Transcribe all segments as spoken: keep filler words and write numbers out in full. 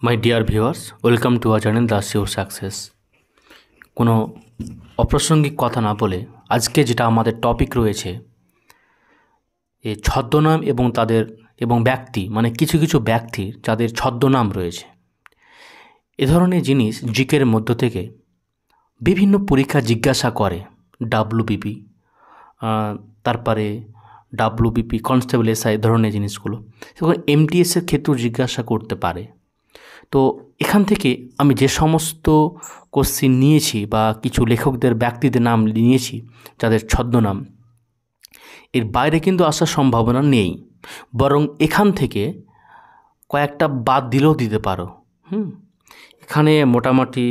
My dear viewers, welcome to our channel the sure success. কোনো অপ্রাসঙ্গিক কথা না বলে আজকে যেটা আমাদের টপিক রয়েছে, এই ছদ্মনাম এবং তাদের এবং ব্যক্তি, মানে কিছু কিছু ব্যক্তির যাদের ছদ্মনাম রয়েছে, এ ধরনের জিনিস জিকের মধ্য থেকে বিভিন্ন পরীক্ষা জিজ্ঞাসা করে। ডাব্লিউবিপি, তারপরে ডাব্লিউবিপি কনস্টেবল এসআই ধরনের জিনিসগুলো, সেগুলো এমটিএসের ক্ষেত্রেও জিজ্ঞাসা করতে পারে। তো এখান থেকে আমি যে সমস্ত কোশ্চিন নিয়েছি বা কিছু লেখকদের ব্যক্তিদের নাম নিয়েছি যাদের ছদ্মনাম, এর বাইরে কিন্তু আসার সম্ভাবনা নেই, বরং এখান থেকে কয়েকটা বাদ দিলেও দিতে পারো। হুম এখানে মোটামুটি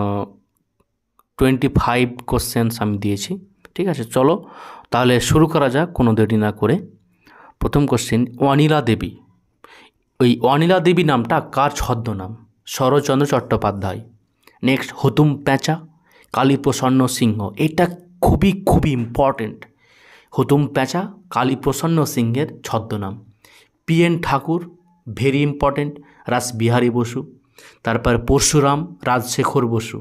টোয়েন্টি ফাইভ কোশ্চেন্স আমি দিয়েছি। ঠিক আছে, চলো তাহলে শুরু করা যাক কোনো দেরি না করে। প্রথম কোশ্চেন, অনিলা দেবী। ওই অনিলা দেবী নামটা কার ছদ্মনাম? শরৎচন্দ্র চট্টোপাধ্যায়। নেক্সট, হুতুম প্যাঁচা, কালীপ্রসন্ন সিংহ। এটা খুবই খুবই ইম্পর্টেন্ট। হুতুম প্যাঁচা কালীপ্রসন্ন সিংহের ছদ্মনাম। P N Thakur, very important, Rasbihari Basu. তারপর পরশুরাম, রাজশেখর বসু।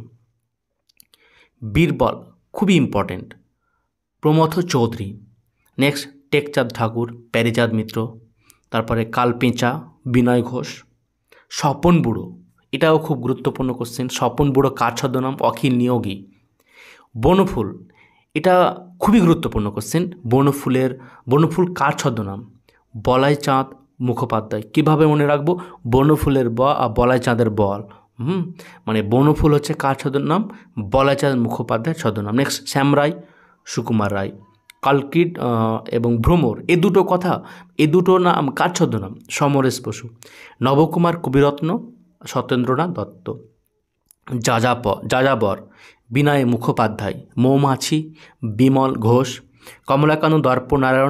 বীরবল, খুবই ইম্পর্টেন্ট, প্রমথ চৌধুরী। নেক্সট, টেকচাঁদ ঠাকুর, প্যারিচাঁদ মিত্র। তারপরে কালপেঁচা, বিনয় ঘোষ। স্বপন বুড়ো, এটাও খুব গুরুত্বপূর্ণ কোশ্চেন। স্বপন বুড়ো কার ছদ্মনাম? অখিল নিয়োগী। বনফুল, এটা খুবই গুরুত্বপূর্ণ কোশ্চেন। বনফুলের বনফুল কার ছদ্মনাম? বলাই চাঁদ মুখোপাধ্যায়। কীভাবে মনে রাখবো? বনফুলের ব আর বলাই চাঁদের বল। হুম মানে বনফুল হচ্ছে কার ছদ্মনাম? বলাই চাঁদ মুখোপাধ্যায়ের ছদ্মনাম। নেক্সট, শ্যামরায়, সুকুমার রায়। কালকিড এবং ভ্রমর, এ দুটো কথা, এ দুটো নাম কার ছদ্মনাম? সমরেশ বসু। নবকুমার কবিরত্ন, সত্যেন্দ্রনাথ দত্ত। যাযাপ যাযাবর, বিনয় মুখোপাধ্যায়। মৌমাছি, বিমল ঘোষ। কমলাকানু দর্পনারায়ণ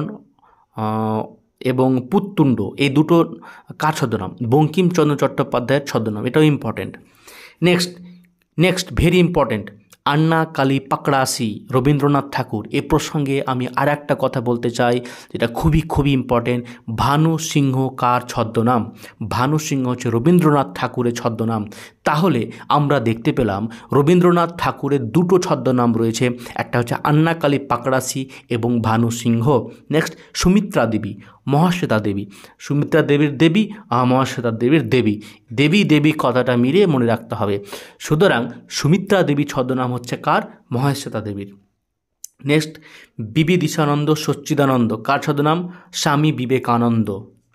এবং পুত্তুণ্ড, এই দুটো কার ছদ্মনাম? বঙ্কিমচন্দ্র চট্টোপাধ্যায়ের ছদ্মনাম। এটাও important. Next next very important, Anna Kali পাকড়াসি, Rabindranath ঠাকুর। এ প্রসঙ্গে আমি আর একটা কথা বলতে চাই, যেটা খুবই খুবই ইম্পর্টেন্ট। ভানু সিংহ কার ছদ্মনাম? ভানু সিংহ হচ্ছে রবীন্দ্রনাথ ঠাকুরের ছদ্মনাম। তাহলে আমরা দেখতে পেলাম রবীন্দ্রনাথ ঠাকুরের দুটো ছদ্মনাম রয়েছে, একটা হচ্ছে আন্না কালী পাকড়াসি এবং ভানু সিংহ। নেক্সট, সুমিত্রা দেবী, মহাশ্বেতা দেবী। সুমিত্রা দেবীর দেবী আর মহাশ্বেতা দেবীর দেবী। দেবী দেবী কথাটা মিলিয়ে মনে রাখতে হবে। সুতরাং সুমিত্রা দেবীর ছদ্মনাম হচ্ছে কার? মহাশ্বেতা দেবীর। নেক্সট, বিবিদিশানন্দ সচ্চিদানন্দ কার ছদ্মনাম? স্বামী বিবেকানন্দ।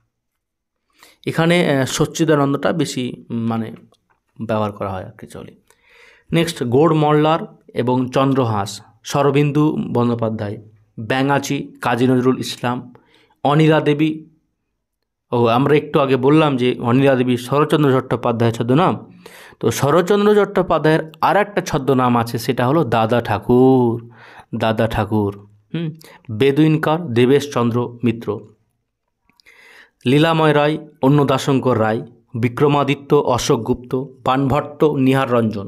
এখানে সচ্চিদানন্দটা বেশি মানে ব্যবহার করা হয় আর কি, চলে। নেক্সট, গৌড় মল্লার এবং চন্দ্রহাস, শরদিন্দু বন্দ্যোপাধ্যায়। ব্যাঙাচি, কাজী নজরুল ইসলাম। অনিলা দেবী, ও আমরা একটু আগে বললাম যে অনিলা দেবী শরৎচন্দ্র চট্টোপাধ্যায়ের ছদ্মনাম। তো শরৎচন্দ্র চট্টোপাধ্যায়ের আর একটা ছদ্মনাম আছে, সেটা হলো দাদা ঠাকুর। দাদা ঠাকুর। হুম বেদুইনকার, দেবেশচন্দ্র মিত্র। লীলাময় রায়, অন্নদাশঙ্কর রায়। বিক্রমাদিত্য, অশোক গুপ্ত। বাণভট্ট, নিহার রঞ্জন।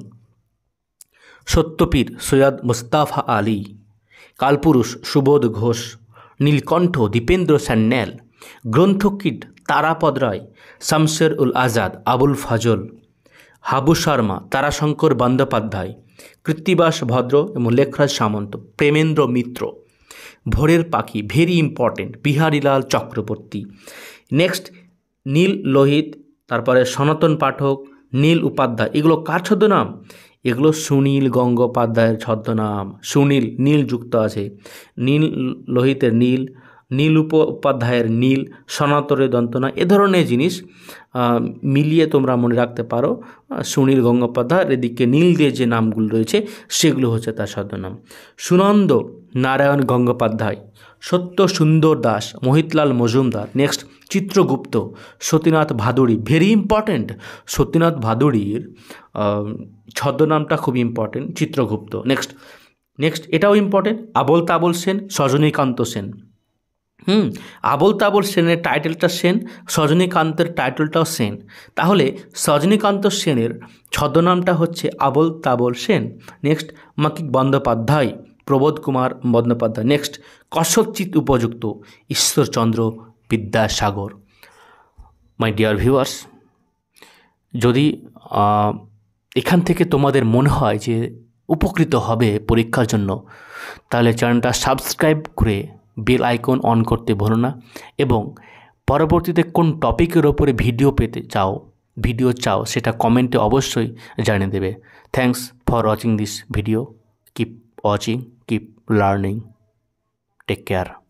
সত্যপীর, সৈয়দ মুস্তাফা আলী। কালপুরুষ, সুবোধ ঘোষ। নীলকণ্ঠ, দীপেন্দ্র সান্যাল। গ্রন্থকীট, তারাপদ রায়। শামসের উল আজাদ, আবুল ফাজল। হাবু শর্মা, তারাশঙ্কর বন্দ্যোপাধ্যায়। কৃত্তিবাস ভদ্র এবং লেখরাজ সামন্ত। প্রেমেন্দ্র মিত্র। ভোরের পাখি, very important, Biharilal Chakraborty. Next, Nil Lohit, তারপরে সনাতন পাঠক, নীল উপাধ্যায়। এগুলো কার ছদ্মনাম? এগুলো সুনীল গঙ্গোপাধ্যায়ের ছদ্মনাম। সুনীল, নীল যুক্ত আছে। নীল লোহিতের নীল, নীল উপাধ্যায়ের নীল, সনাতনের দন্তনা, এ ধরনের জিনিস মিলিয়ে তোমরা মনে রাখতে পারো। সুনীল গঙ্গোপাধ্যায়ের এদিকে নীল দিয়ে যে নামগুলো রয়েছে সেগুলো হচ্ছে তার ছদ্মনাম। Sunanda Narayan Gangopadhyay. Satya Sundar Das, Mohitlal Majumdar. Next, Chitragupta, Satinath Bhaduri. Very important, Satinath ভাদুড়ীর ছদ্মনামটা খুব ইম্পর্টেন্ট, চিত্রগুপ্ত। নেক্সট নেক্সট এটাও ইম্পর্টেন্ট, আবোল তাবোল সেন, সজনীকান্ত সেন। হুম আবোল তাবোল সেনের টাইটেলটা সেন, সজনীকান্তের টাইটেলটাও সেন। তাহলে সজনীকান্ত সেনের ছদ্মনামটা হচ্ছে আবোল তাবোল সেন। নেক্সট, মাকিক বন্দ্যোপাধ্যায়, প্রবোধ কুমার বন্দ্যোপাধ্যায়। নেক্সট, কস্যচিৎ উপযুক্ত, Ishwarchandra Vidyasagar. My dear viewers, যদি এখান থেকে তোমাদের মনে হয় যে উপকৃত হবে পরীক্ষার জন্য, তাহলে চ্যানেলটা সাবস্ক্রাইব করে বেল আইকন অন করতে ভুলো না, এবং পরবর্তীতে কোন টপিকের ওপরে ভিডিও পেতে চাও ভিডিও চাও সেটা কমেন্টে অবশ্যই জানিয়ে দেবে। Thanks for watching this video. Keep watching, keep learning, take care.